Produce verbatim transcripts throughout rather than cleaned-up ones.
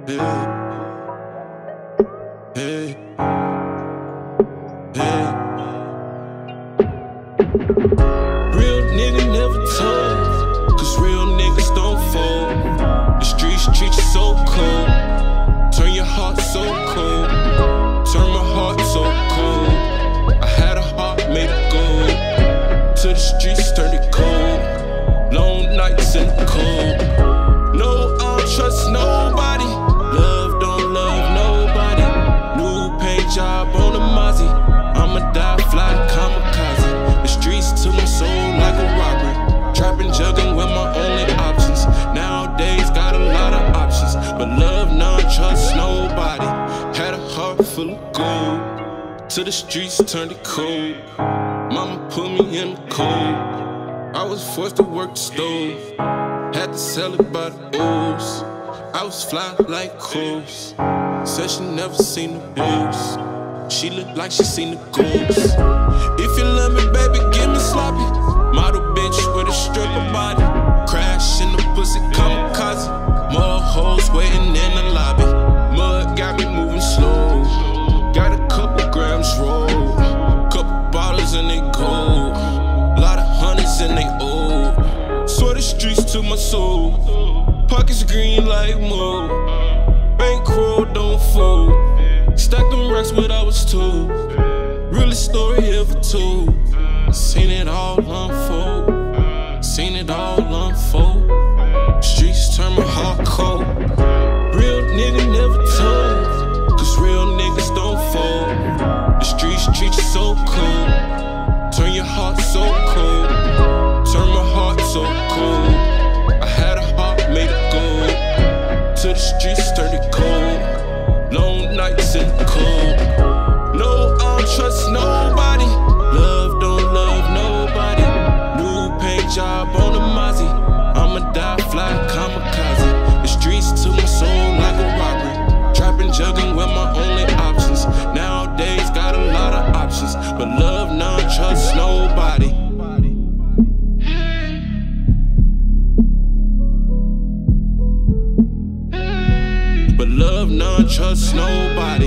Hey, hey, hey. Real nigga never told, cause real niggas don't fold. The streets treat you so cold, turn your heart so cold, turn my heart so cold. I had a heart made of gold, till the streets turned it cold. Long nights in the cold. No, I don't trust nobody. Love don't love nobody. New paint job on the Mozzie. I'ma die fly kamikaze. The streets took my soul like a robbery. Trapping, jugging with my only options. Nowadays got a lot of options, but love none, trust nobody. Had a heart full of gold, till the streets turned it cold. Mama put me in the cold. I was forced to work the stove, had to sell it by the O's. I was fly like crows. Said she never seen the blues. She looked like she seen the ghosts. If you love me, baby, give me sloppy. Model bitch with a stripper body. Crash in the pussy kamikaze. More hoes waiting in the lobby. Mud got me moving slow. Got a couple grams roll. Couple bottles and they gold. Lot of hundreds and they old. Swear the streets to my soul. Pockets green like mold. Bankroll don't fold. Stack them racks what I was told. Realest story ever told. Seen it all unfold. Seen it all unfold. Streets turn my heart cold. Real nigga never told, cause real niggas don't fold. The streets treat you so cold, turn your heart so cold, turn my heart so cold. I had a heart made of gold, till the streets turned it cold. Long nights in the cold. No, I don't trust nobody. Love don't love nobody. New paint job on the Mozzie. I'ma die fly kamikaze. The streets took my soul like a robbery. Trapping, jugging with my only options. Nowadays got a lot of options, but love none, trust nobody. But love none, trust nobody.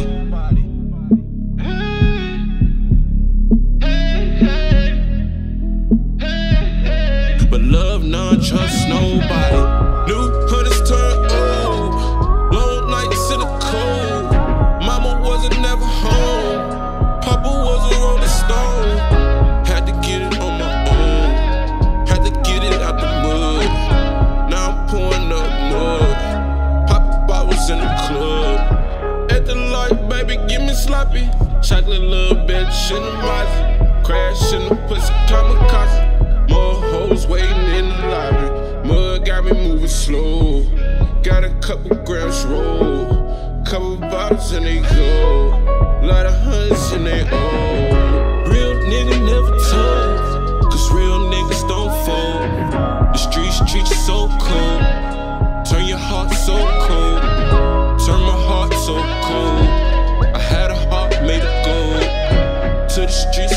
But love none, trust nobody. New hoodies turn old. Long nights in the cold. Mama wasn't never home. Papa was a rolling stone. Had to get it on my own. Had to get it out the mud. Now I'm pouring up mud. Pop bottles in the club. At the light, baby, give me sloppy. Chocolate little bitch in the Mozzie. Crash in the pussy kamikaze. More hoes waiting in the lobby. Mud got me moving slow. Got a couple grams roll. Couple bottles and they go. Lot of hundreds and they old. Real nigga never told, cause real niggas don't fold. The streets treat you so cold, turn your heart so cold, turn my heart so cold. I had a heart made of gold, till the streets